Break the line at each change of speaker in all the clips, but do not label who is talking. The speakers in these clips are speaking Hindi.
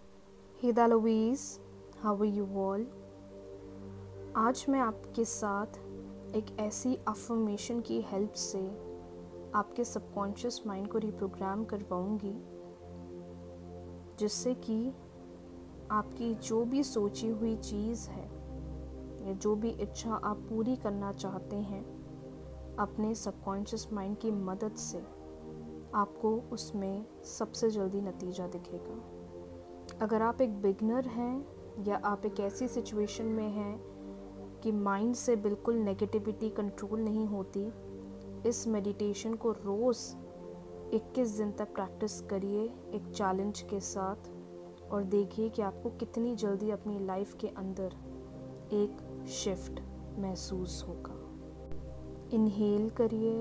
Hey Louise, how are you all? आज मैं आपके साथ एक ऐसी अफर्मेशन की हेल्प से आपके सबकॉन्शियस माइंड को रिप्रोग्राम करवाऊंगी जिससे कि आपकी जो भी सोची हुई चीज़ है या जो भी इच्छा आप पूरी करना चाहते हैं अपने सबकॉन्शियस माइंड की मदद से आपको उसमें सबसे जल्दी नतीजा दिखेगा। अगर आप एक बिगनर हैं या आप एक ऐसी सिचुएशन में हैं कि माइंड से बिल्कुल नेगेटिविटी कंट्रोल नहीं होती, इस मेडिटेशन को रोज़ 21 दिन तक प्रैक्टिस करिए एक चैलेंज के साथ और देखिए कि आपको कितनी जल्दी अपनी लाइफ के अंदर एक शिफ्ट महसूस होगा। इनहेल करिए,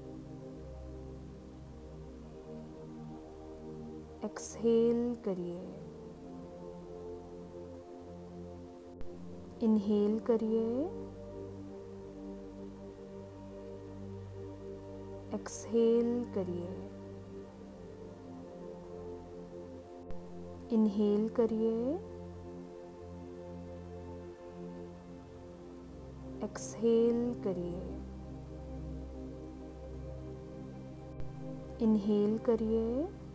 एक्सहेल करिए, इनहेल करिए, एक्सहेल करिए, इनहेल करिए, एक्सहेल करिए, इनहेल करिए,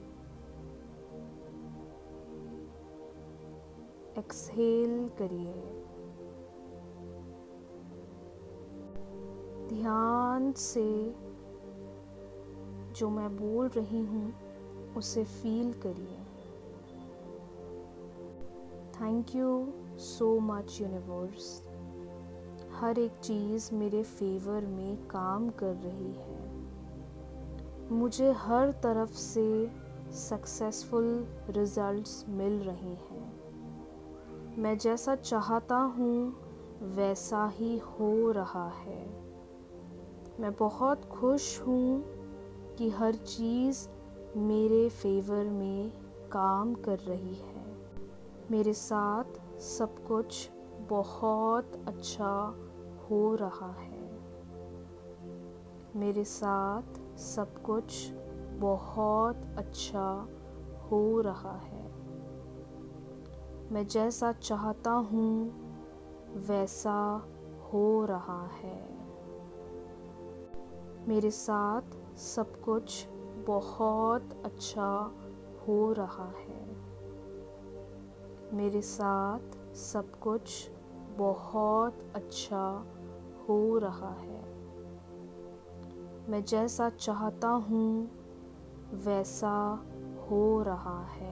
एक्सहेल करिए। ध्यान से जो मैं बोल रही हूँ उसे फील करिए। Thank you so much universe, हर एक चीज़ मेरे फेवर में काम कर रही है। मुझे हर तरफ से सक्सेसफुल रिजल्ट्स मिल रहे हैं। मैं जैसा चाहता हूँ वैसा ही हो रहा है। मैं बहुत खुश हूँ कि हर चीज़ मेरे फेवर में काम कर रही है। मेरे साथ सब कुछ बहुत अच्छा हो रहा है। मेरे साथ सब कुछ बहुत अच्छा हो रहा है। मैं जैसा चाहता हूँ वैसा हो रहा है। मेरे साथ सब कुछ बहुत अच्छा हो रहा है। मेरे साथ सब कुछ बहुत अच्छा हो रहा है। मैं जैसा चाहता हूँ वैसा हो रहा है।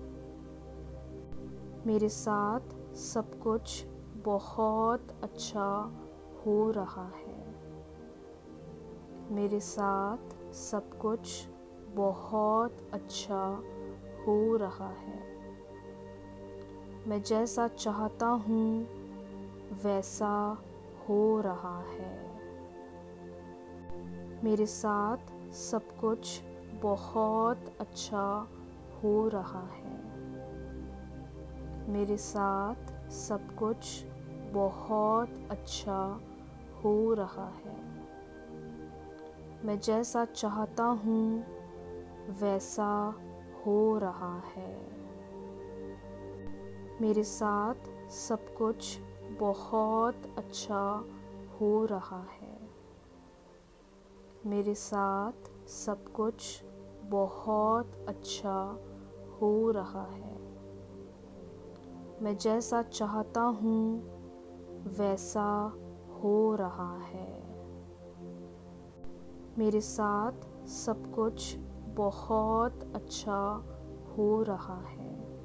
मेरे साथ सब कुछ बहुत अच्छा हो रहा है। मेरे साथ सब कुछ बहुत अच्छा हो रहा है। मैं जैसा चाहता हूँ वैसा हो रहा है। मेरे साथ सब कुछ बहुत अच्छा हो रहा है। मेरे साथ सब कुछ बहुत अच्छा हो रहा है। मैं जैसा चाहता हूँ वैसा हो रहा है। मेरे साथ सब कुछ बहुत अच्छा हो रहा है। मेरे साथ सब कुछ बहुत अच्छा हो रहा है। मैं जैसा चाहता हूँ वैसा हो रहा है। मेरे साथ सब कुछ बहुत अच्छा हो रहा है।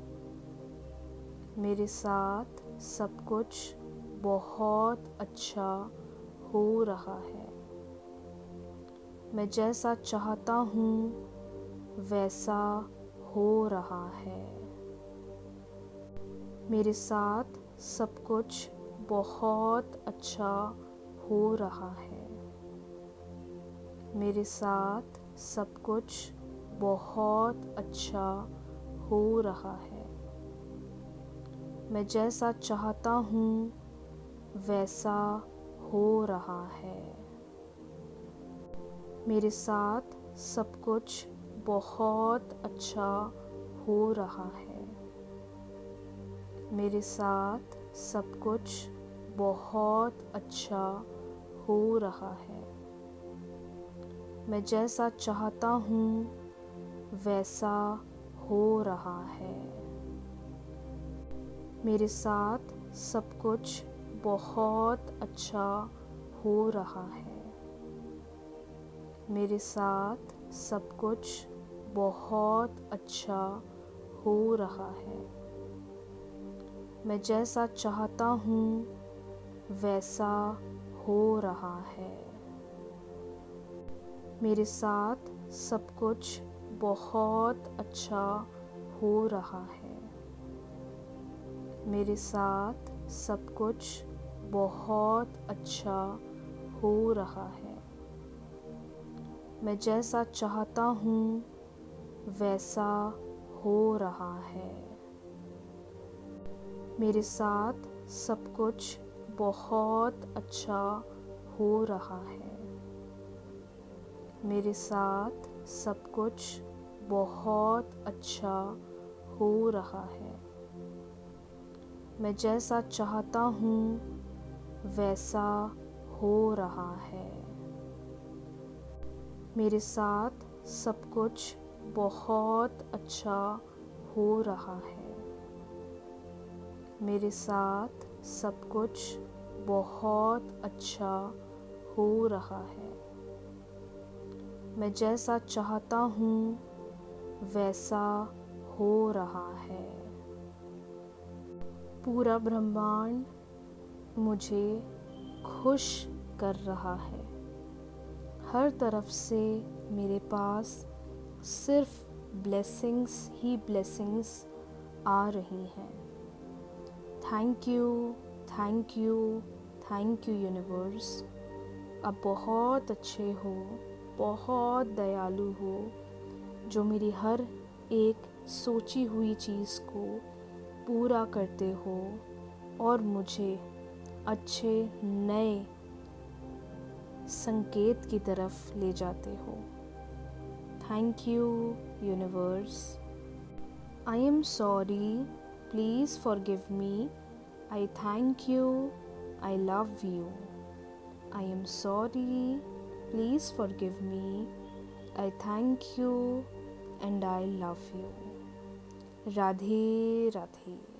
मेरे साथ सब कुछ बहुत अच्छा हो रहा है। मैं जैसा चाहता हूँ वैसा हो रहा है। मेरे साथ सब कुछ बहुत अच्छा हो रहा है। मेरे साथ सब कुछ बहुत अच्छा हो रहा है। मैं जैसा चाहता हूँ वैसा हो रहा है। मेरे साथ सब कुछ बहुत अच्छा हो रहा है। मेरे साथ सब कुछ बहुत अच्छा हो रहा है। मैं जैसा चाहता हूँ वैसा हो रहा है। मेरे साथ सब कुछ बहुत अच्छा हो रहा है। मेरे साथ सब कुछ बहुत अच्छा हो रहा है। मैं जैसा चाहता हूँ वैसा हो रहा है। मेरे साथ सब कुछ बहुत अच्छा हो रहा है। मेरे साथ सब कुछ बहुत अच्छा हो रहा है। मैं जैसा चाहता हूँ वैसा हो रहा है। मेरे साथ सब कुछ बहुत अच्छा हो रहा है। मेरे साथ सब कुछ बहुत अच्छा हो रहा है। मैं जैसा चाहता हूँ वैसा हो रहा है। मेरे साथ सब कुछ बहुत अच्छा हो रहा है। मेरे साथ सब कुछ बहुत अच्छा हो रहा है। मैं जैसा चाहता हूँ वैसा हो रहा है। पूरा ब्रह्मांड मुझे खुश कर रहा है। हर तरफ से मेरे पास सिर्फ ब्लेसिंग्स ही ब्लेसिंग्स आ रही हैं। Thank you, thank you, thank you universe. आप बहुत अच्छे हो, बहुत दयालु हो, जो मेरी हर एक सोची हुई चीज़ को पूरा करते हो और मुझे अच्छे नए संकेत की तरफ ले जाते हो। Thank you universe. I am sorry, please forgive me. I thank you, I love you. I am sorry, please forgive me. I thank you and I love you. Radhe Radhe.